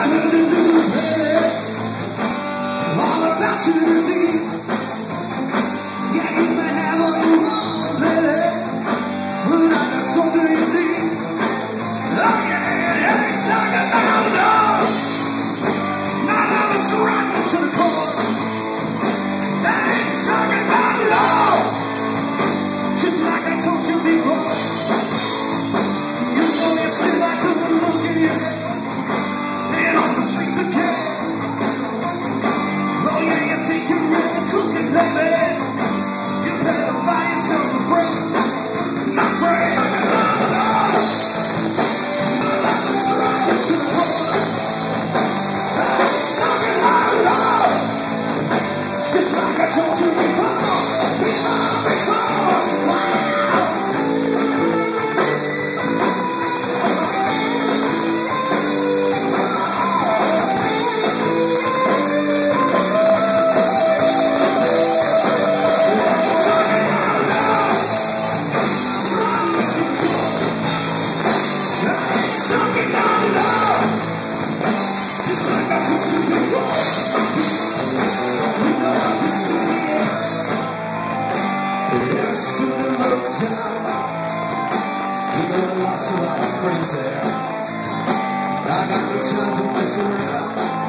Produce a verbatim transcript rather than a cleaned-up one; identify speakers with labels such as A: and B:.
A: heard the news, hey, all about your disease. Yeah, you may have all you want, hey, but I got something you need. Oh yeah, yeah, ain't talking about love. Not how it's right to the core. I ain't talking about love. Just like I told you before. You know you still like the look in your head. And on the streets again. Oh yeah, you think you're really cooking, baby. You better find yourself a friend. My friend. It's right to the core. It's talking about love. Just like I told you before. Before, before. Wow. Talking about love, just like I told you before. We know how this will end. It's still a little time. We know lots of our friends there. I got no time to mess around.